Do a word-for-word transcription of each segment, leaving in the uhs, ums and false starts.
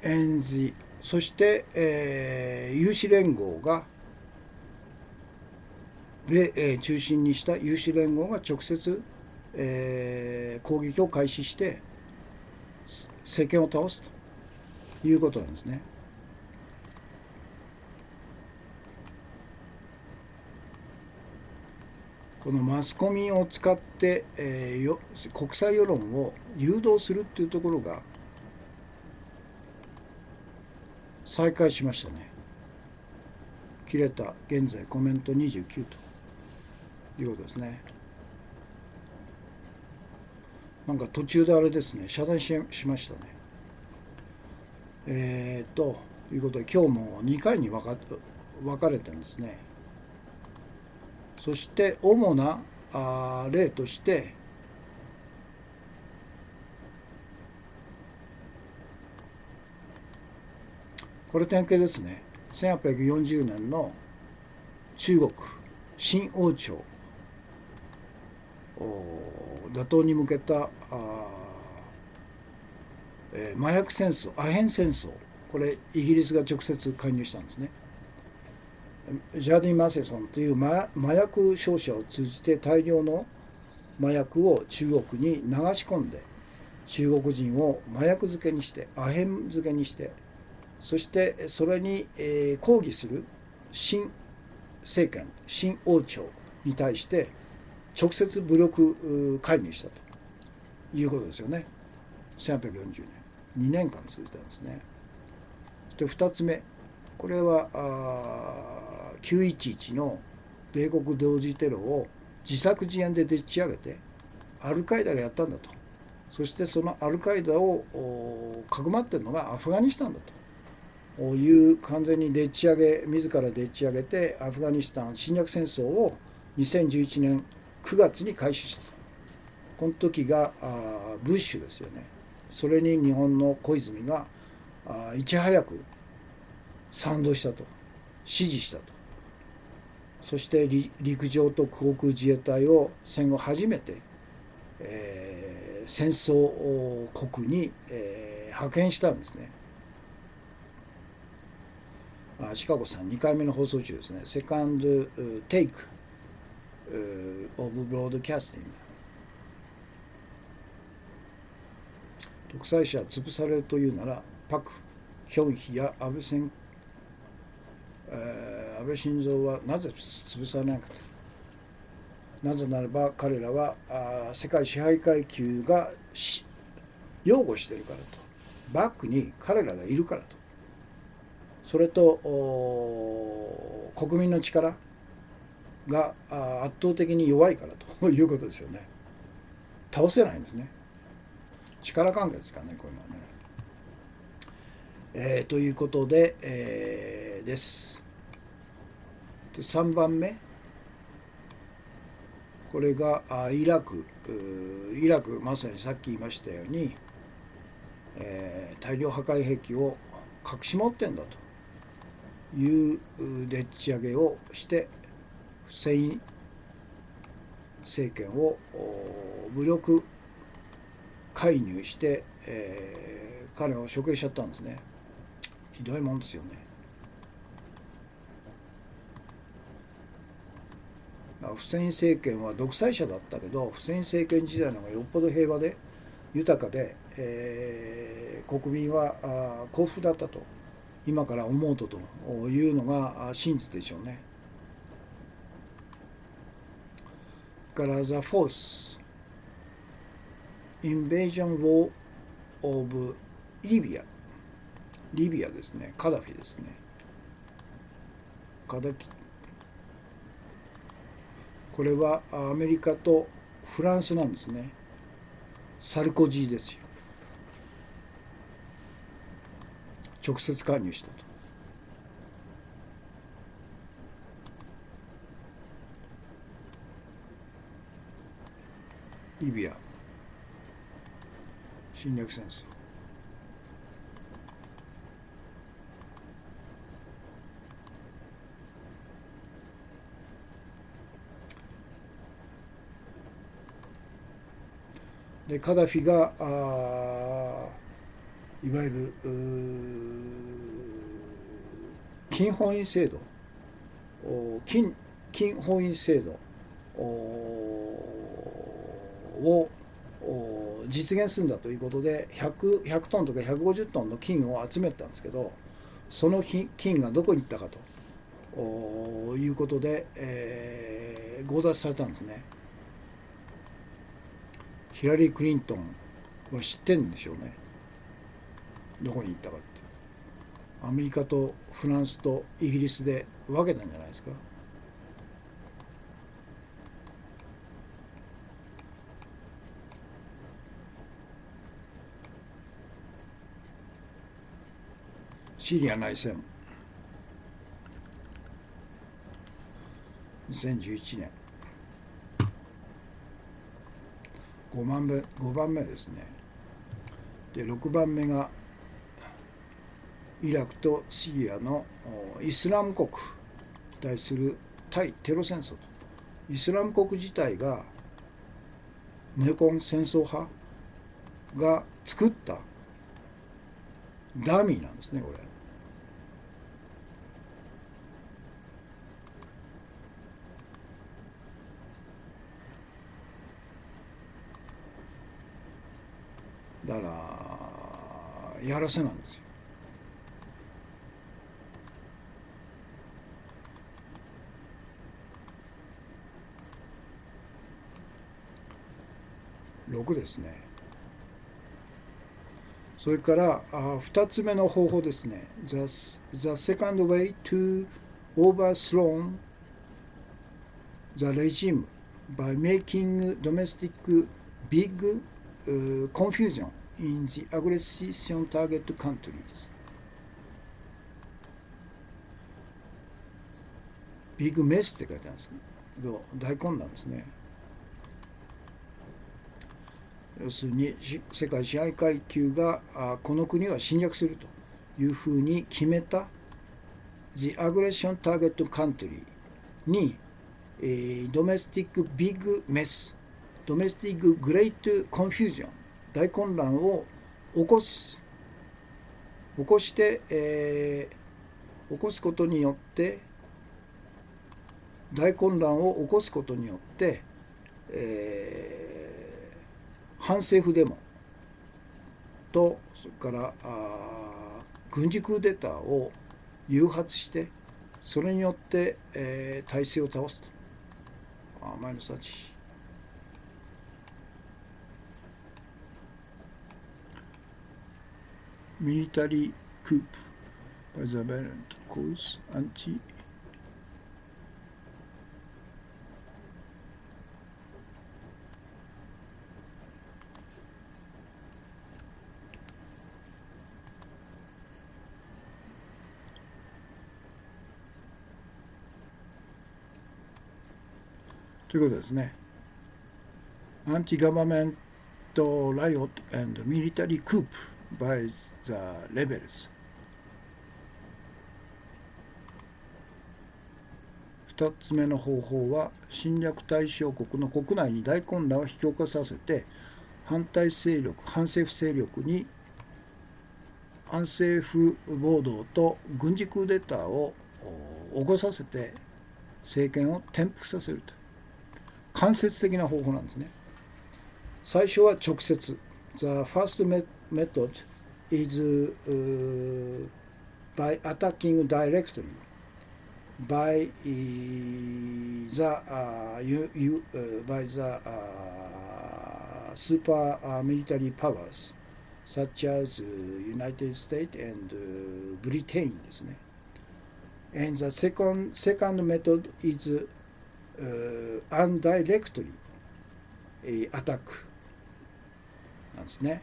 ンジ、そして、えー、有志連合が米英中心にした有志連合が直接、えー、攻撃を開始して政権を倒すということなんですね。このマスコミを使って、えー、よ国際世論を誘導するっていうところが再開しましたね。切れた現在コメントにじゅうきゅうということですね。なんか途中であれですね、遮断ししましたね。えー、ということで今日もにかいに分か分かれてるんですね。そして主なあ例としてこれ典型ですね。せんはっぴゃくよんじゅうねんの中国新王朝打倒に向けたあ、えー麻薬戦争アヘン戦争、これイギリスが直接介入したんですね。ジャーディン・マセソンという麻麻薬商社を通じて大量の麻薬を中国に流し込んで中国人を麻薬漬けにしてアヘン漬けにして、そしてそれに、えー抗議する新政権新王朝に対して直接武力介入したということですよね。せんはっぴゃくよんじゅうねんにねんかん続いたんですね。そしてふたつめ、これはきゅういちいちの米国同時テロを自作自演ででっち上げてアルカイダがやったんだと。そしてそのアルカイダをかくまっているのがアフガニスタンだという完全にでっち上げ自らでっち上げてアフガニスタン侵略戦争をにせんじゅういちねんくがつに開始したと。この時がブッシュですよね。それに日本の小泉がいち早く賛同したと、支持したと。そして陸上と航空自衛隊を戦後初めて、えー、戦争国に、えー、派遣したんですね。あシカゴさんにかいめの放送中ですね。セカンドテイクオブブロードキャスティング。独裁者は潰されるというならパク・ヒョンヒや安倍戦安倍晋三はなぜ潰されなかった。なぜならば彼らは世界支配階級が擁護しているからと、バックに彼らがいるからと、それと国民の力が圧倒的に弱いからということですよね。倒せないんですね。力関係ですからね、こういうのはね。えー、ということで、えー、です。でさんばんめ、これがイラクイラクまさにさっき言いましたように、えー、大量破壊兵器を隠し持ってんだというでっち上げをしてフセイン政権を武力介入して、えー、彼を処刑しちゃったんですね。ひどいもんですよね。フセイン政権は独裁者だったけど、フセイン政権時代の方がよっぽど平和で豊かで、えー、国民は幸福だったと今から思うとというのが真実でしょうね。から The Fourth Invasion War of Libya、 リビアですね、カダフィですね。カダフィ、これはアメリカとフランスなんですね。サルコジーですよ。直接介入したと。リビア侵略戦争、でカダフィがいわゆる金本位制度金金本位制度を実現するんだということで ひゃく, ひゃくトンとかひゃくごじゅうトンの金を集めたんですけど、その金がどこに行ったかということで、えー、強奪されたんですね。ヒラリー・クリントンは知ってるんでしょうね、どこに行ったかって。アメリカとフランスとイギリスで分けたんじゃないですか。シリア内戦にせんじゅういちねんごばんめごばんめですね。でろくばんめがイラクとシリアのイスラム国に対する対テロ戦争と。イスラム国自体がネコン戦争派が作ったダミーなんですね、これ。だからやらせなんですよ。ろくですね。それからふたつめの方法ですね。The, the second way to overthrow the regime by making domestic big uh, confusion in the aggression target countries。ビッグメスって書いてあるんですけど、大混乱ですね。要するに世界支配階級がこの国は侵略するというふうに決めた The Aggression Target Country に、えー、Domestic Big Mess Domestic Great Confusion 大混乱を起こす起こして、えー、起こすことによって大混乱を起こすことによって、えー反政府デモとそれからあ軍事クーデターを誘発してそれによって、えー、体制を倒すと。あマイナスはち。ミリタリークープ by the violent cause antiということですね。アンチガバメントライオット and military coup by the rebels。ふたつめの方法は侵略対象国の国内に大混乱を引き起こさせて反対勢力反政府勢力に反政府暴動と軍事クーデターを起こさせて政権を転覆させると。間接的な方法なんですね。最初は直接。The first method is、uh, by attacking directly by the, uh, you, you, uh, by the uh, super uh, military powers such as United States and uh, Britain ですね。And the second, second method is Uh, undirectly attack なんですね。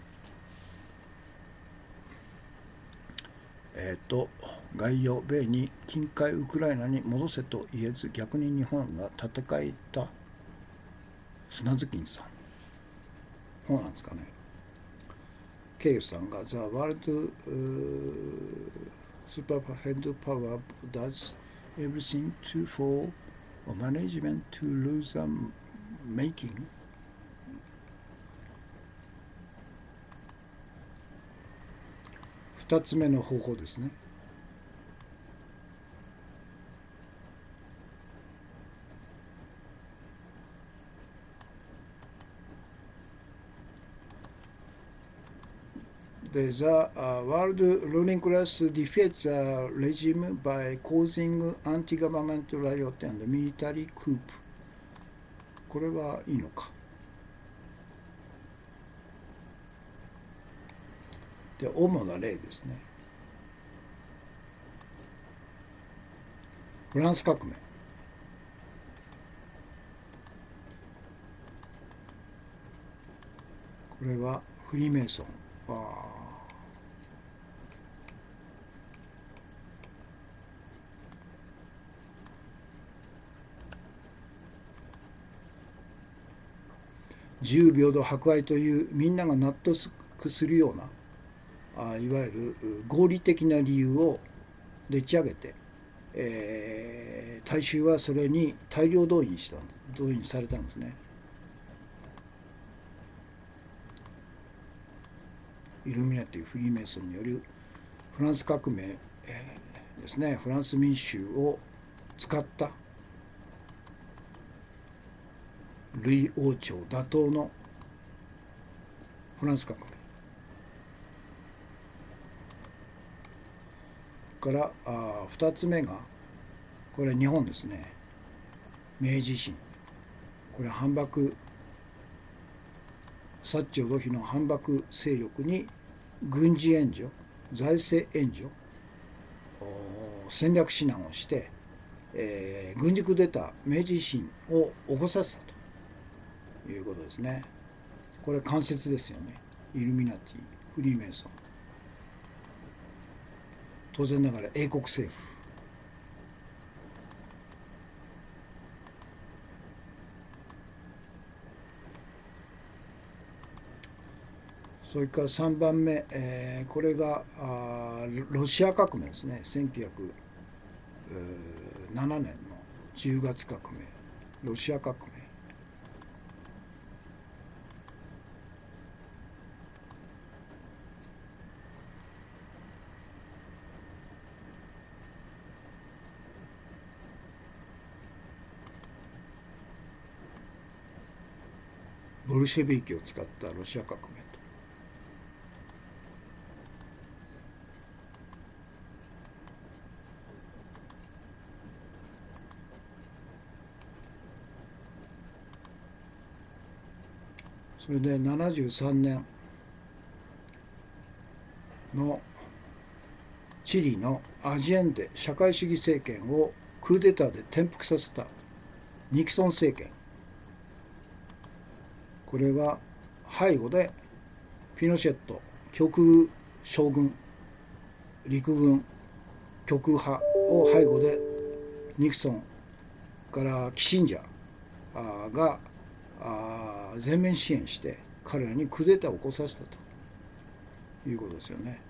えっ、ー、と概要米に近海ウクライナに戻せと言えず逆に日本が戦えた砂月さん。そうなんですかね。ケイユさんが The World、uh, Superhead Power does everything to for management to lose the making ふたつめの方法ですね。The, the uh, world ruling class defeats the regime by causing anti-government riot and military coup。これはいいのか。で、主な例ですね。フランス革命。これはフリーメイソン。あ自由平等博愛というみんなが納得するようなあいわゆる合理的な理由をでっち上げて、えー、大衆はそれに大量動員した動員されたんですね。イルミナティ・フリーメイソンによるフランス革命、えー、ですね。フランス民衆を使ったルイ王朝打倒のフランス革命からあふたつめがこれ日本ですね。明治維新。これ反幕薩長土肥の反幕勢力に軍事援助財政援助戦略指南をして、えー、軍事クーデター明治維新を起こさせたということですね。これ間接ですよね。イルミナティフリーメイソン当然ながら英国政府それからさんばんめ、えー、これがあロシア革命ですね。せんきゅうひゃくななねんのじゅうがつ革命ロシア革命。ボルシェビーキを使ったロシア革命と。それでななじゅうさんねんのチリのアジェンデ社会主義政権をクーデターで転覆させたニクソン政権。これは背後でピノシェット極右将軍陸軍極右派を背後でニクソンからキシンジャーが全面支援して彼らにクーデターを起こさせたということですよね。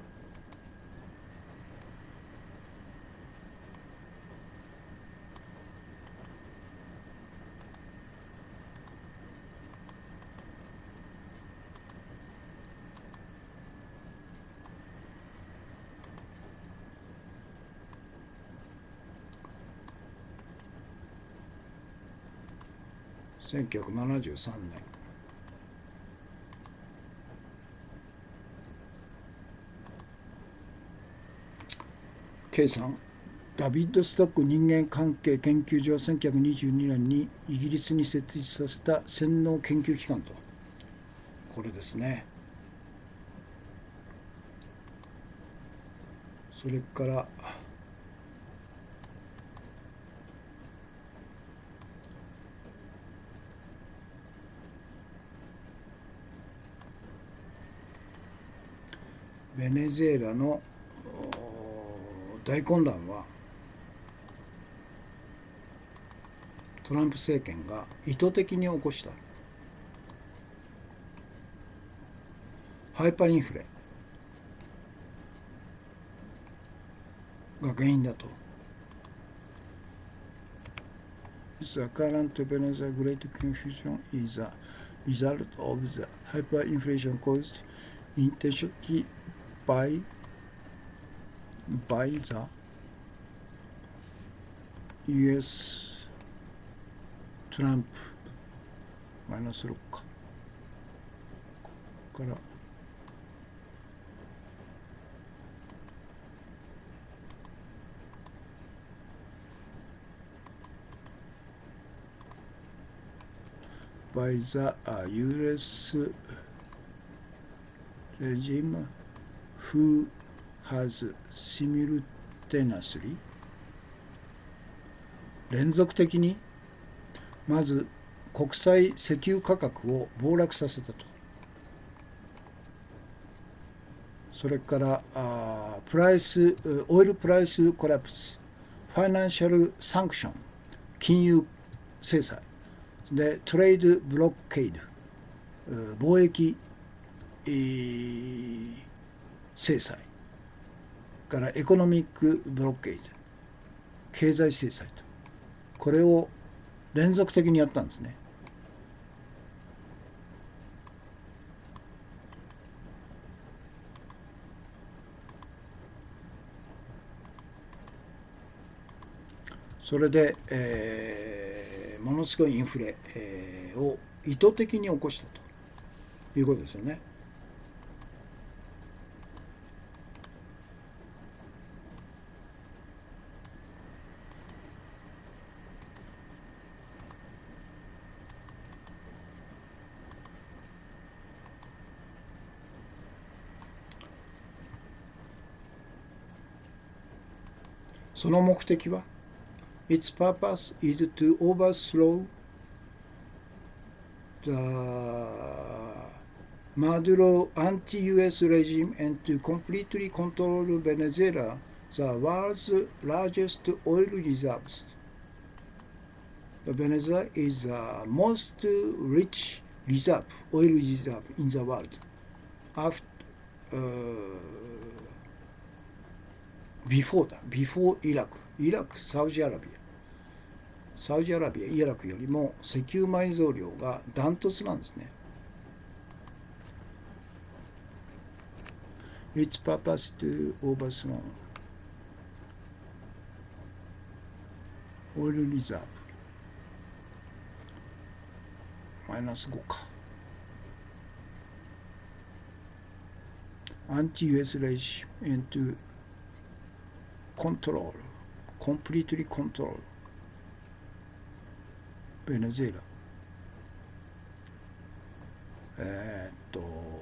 せんきゅうひゃくななじゅうさんねんK さんダビッド・ストック人間関係研究所はせんきゅうひゃくにじゅうにねんにイギリスに設立させた洗脳研究機関とこれですね。それからベネズエラの大混乱はトランプ政権が意図的に起こしたハイパーインフレが原因だと。The current Venezuela great confusion is a result of the hyperinflation caused intentionally by by the ユーエス トランプマイナスろくか、ここからby theユーエス regime who has simultaneously 連続的にまず国際石油価格を暴落させたと。それからあプライスオイルプライスコラプス、ファイナンシャルサンクション、金融制裁で、トレードブロッケード、貿易、えー、制裁からエコノミックブロッケード、経済制裁と、これを連続的にやったんですね。それで、えー、ものすごいインフレ、えー、を意図的に起こしたということですよね。その目的は Its purpose is to overthrow the Maduro anti-U S regime and to completely control Venezuela, the world's largest oil reserves. Venezuela is the most rich reserve, oil reserve in the world. After, uh, before だ、before イラク、イラク、サウジアラビア。サウジアラビア、イラクよりも石油埋蔵量がダントツなんですね。Its purpose to overthrow oil reserve マイナスごか。Anti-ユーエス regime and to control, completely controlベネズエラ。えー、っと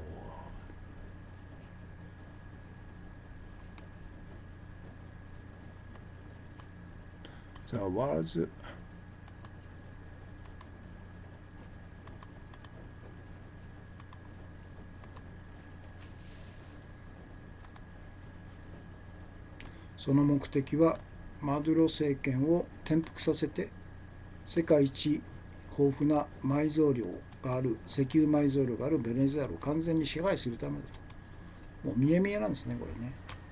The world's その目的はマドゥロ政権を転覆させて、世界一豊富な埋蔵量がある石油埋蔵量があるベネズエラを完全に支配するためだと。もう見え見えなんですね、これね。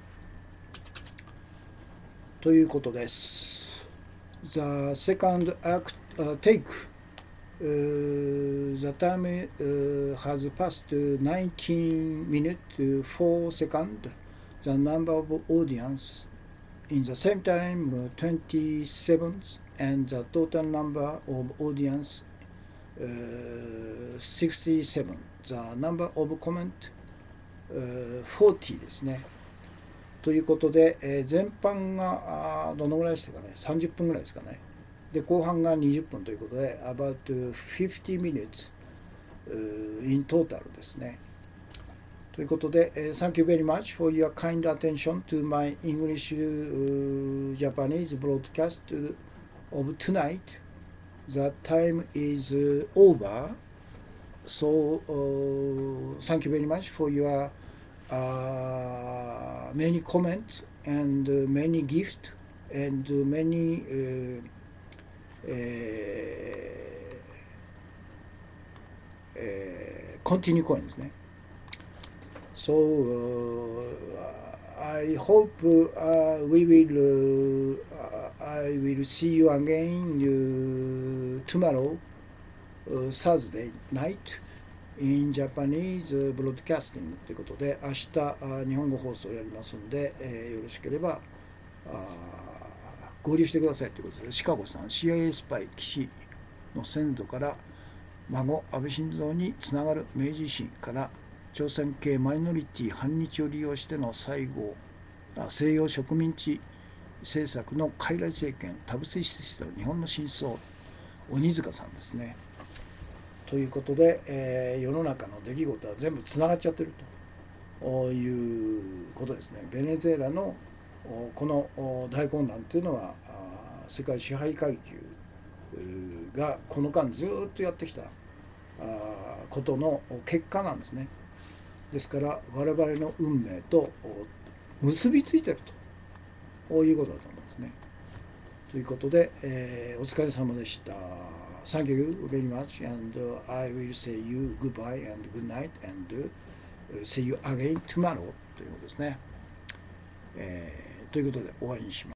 ということです。The second act、uh, take、uh, the time、uh, has passed nineteen minutes four seconds. The number of audience in the same time uh, twenty-seven, and the total number of audience uh, sixty-seven. The number of comment uh, forty ですね。ということで、えー、前半がどのぐらいでしたかね、さんじゅっぷんぐらいですかね。で、後半がにじゅっぷんということで、about fifty minutes、uh, in total ですね。ということで、uh, thank you very much for your kind attention to my English、uh, Japanese broadcast of tonight. The time is uh, over. So, uh, thank you very much for your uh, many comments and uh, many gifts and uh, many uh, uh, uh, continue coins ね。So uh, I hope uh, we will uh, I will see you again uh, tomorrow uh, Thursday night in Japanese Broadcasting ということで、明日日本語放送をやりますんで、えー、よろしければ合流してくださいということで、シカゴさん シーアイエー スパイ岸の先祖から孫安倍晋三につながる明治維新から朝鮮系マイノリティ反日を利用しての西郷西洋植民地政策の傀儡政権田臥施設と日本の真相、鬼塚さんですね。ということで、えー、世の中の出来事は全部つながっちゃってるということですね。ベネズエラのこの大混乱というのは世界支配階級がこの間ずっとやってきたことの結果なんですね。ですから我々の運命と結びついているということだと思うんですね。ということで、えー、お疲れ様でした。Thank you very much, and I will say you goodbye and good night, and see you again tomorrow ということですね。えー、ということで終わりにします。